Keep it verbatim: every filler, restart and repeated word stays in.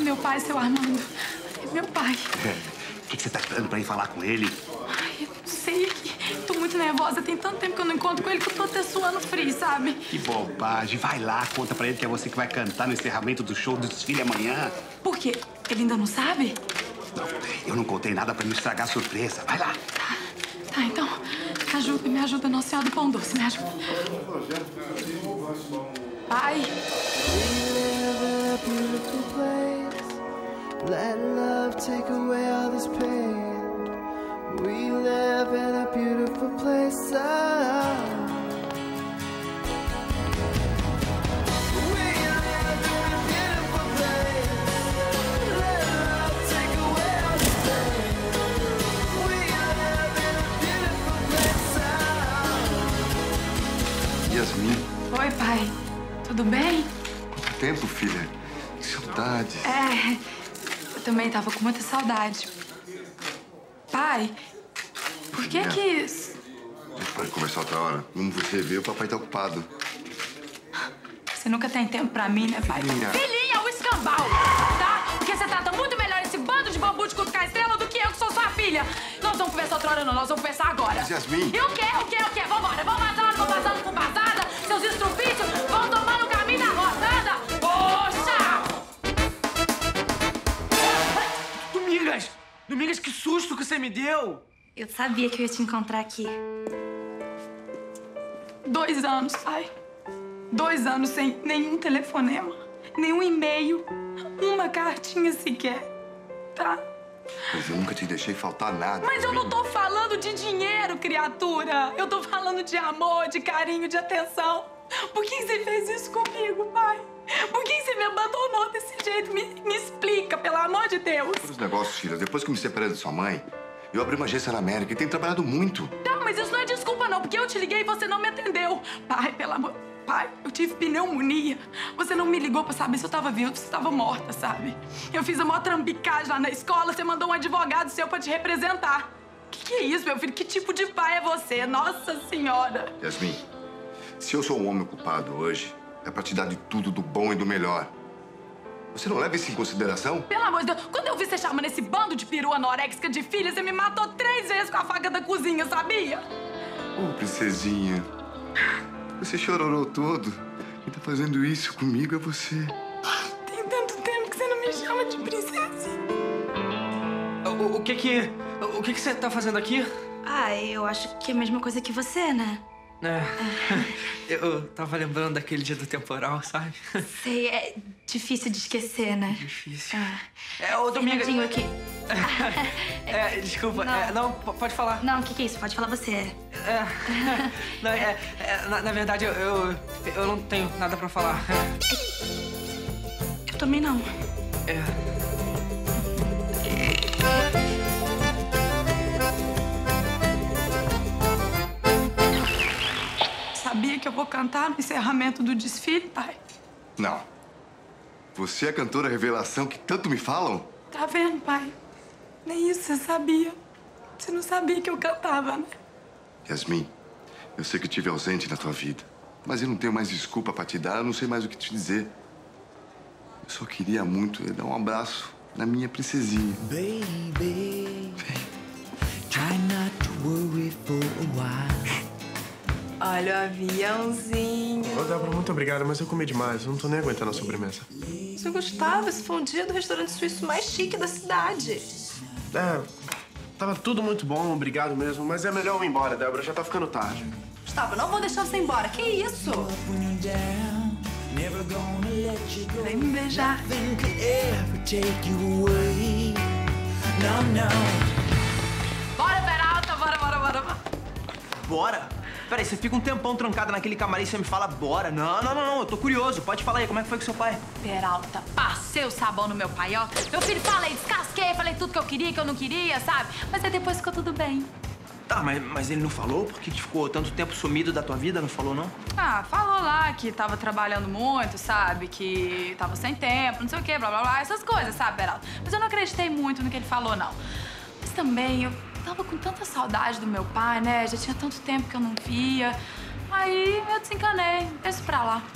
meu pai, seu Armando. É meu pai. O que, que você tá esperando pra ir falar com ele? Ai, eu não sei. Tô muito nervosa. Tem tanto tempo que eu não encontro com ele que eu tô até suando frio, sabe? Que bobagem. Vai lá, conta pra ele que é você que vai cantar no encerramento do show do desfile amanhã. Por quê? Ele ainda não sabe? Não, eu não contei nada pra não estragar a surpresa. Vai lá. Tá, tá, então, me ajuda, me ajuda, Nossa Senhora do Pão Doce, me ajuda. Pai. Let love take away all this pain. We live in a beautiful place. Oh. We live in a beautiful place. Let love take away all this pain. We live in a beautiful place. Oh. Yasmin. Oi, pai. Tudo bem? Quanto tempo, filha? Que saudade. É, eu também tava com muita saudade. Pai, por que que... A gente pode conversar outra hora. Como você vê, o papai tá ocupado. Você nunca tem tempo pra mim, né, pai? Filhinha. Filhinha, o escambau, tá? Porque você trata muito melhor esse bando de bambu de cutucar estrela do que eu, que sou sua filha. Nós vamos conversar outra hora, não. Nós vamos conversar agora. Mas, Yasmin... E o quê? O quê? O quê? Vambora. Vamos passando, vamos passando com passada. Seus estrupícios vão tomando o caminho da rodada. Poxa! Domingas! Domingas, que susto que você me deu! Eu sabia que eu ia te encontrar aqui. Dois anos, pai. Dois anos sem nenhum telefonema, nenhum e-mail, uma cartinha sequer, tá? Mas eu nunca te deixei faltar nada. Mas eu não tô falando de dinheiro, criatura. Eu tô falando de amor, de carinho, de atenção. Por que você fez isso comigo, pai? Por que você me abandonou desse jeito? Me, me explica, pelo amor de Deus. Por os negócios, filha. Depois que me separei da sua mãe, eu abri uma agência na América e tenho trabalhado muito. Tá, mas isso não é desculpa, não, porque eu te liguei e você não me atendeu. Pai, pelo amor... Pai, eu tive pneumonia. Você não me ligou pra saber se eu tava viva ou se eu tava morta, sabe? Eu fiz a maior trambicagem lá na escola, você mandou um advogado seu pra te representar. Que que é isso, meu filho? Que tipo de pai é você? Nossa Senhora! Yasmin, se eu sou um homem culpado hoje, é pra te dar de tudo, do bom e do melhor. Você não leva isso em consideração? Pelo amor de Deus, quando eu vi você chamando esse bando de perua anoréxica de filha, você me matou três vezes com a faca da cozinha, sabia? Ô, princesinha, você chororou todo. Quem tá fazendo isso comigo é você. Tem tanto tempo que você não me chama de princesinha. O, o que que... O que que você tá fazendo aqui? Ah, eu acho que é a mesma coisa que você, né? É. Eu tava lembrando daquele dia do temporal, sabe? Sei, é difícil de esquecer, né? Difícil. Ah. É, ô, Domingas... Fernandinho aqui. É, desculpa. Não. É, não, p- pode falar. Não, o que que é isso? Pode falar você. É, não, é, é, na, na verdade, eu, eu, eu não tenho nada pra falar. Eu também não. É. Sabia que eu vou cantar no encerramento do desfile, pai? Não. Você é a cantora revelação que tanto me falam? Tá vendo, pai? Nem isso você sabia. Você não sabia que eu cantava, né? Yasmin, eu sei que eu estive ausente na tua vida, mas eu não tenho mais desculpa pra te dar, eu não sei mais o que te dizer. Eu só queria muito dar um abraço na minha princesinha. Baby, try not to worry for a while. Olha o aviãozinho. Ô, Débora, muito obrigado, mas eu comi demais. Eu não tô nem aguentando a sobremesa. Seu Gustavo, esse foi um dia do restaurante suíço mais chique da cidade. É, tava tudo muito bom, obrigado mesmo. Mas é melhor eu ir embora, Débora. Já tá ficando tarde. Gustavo, não vou deixar você ir embora. Que isso? Vem me beijar. Bora, Peralta, bora, bora, bora, bora. Bora? Peraí, você fica um tempão trancada naquele camarim e você me fala bora. Não, não, não, não, eu tô curioso. Pode falar aí, como é que foi com seu pai? Peralta, passei o sabão no meu pai, ó. Meu filho, falei, descasquei, falei tudo que eu queria, que eu não queria, sabe? Mas aí depois ficou tudo bem. Tá, mas, mas ele não falou? Por que que ficou tanto tempo sumido da tua vida? Não falou, não? Ah, falou lá que tava trabalhando muito, sabe? Que tava sem tempo, não sei o quê, blá, blá, blá. Essas coisas, sabe, Peralta? Mas eu não acreditei muito no que ele falou, não. Mas também, eu tava com tanta saudade do meu pai, né? Já tinha tanto tempo que eu não via. Aí eu desencanei, deixa pra lá.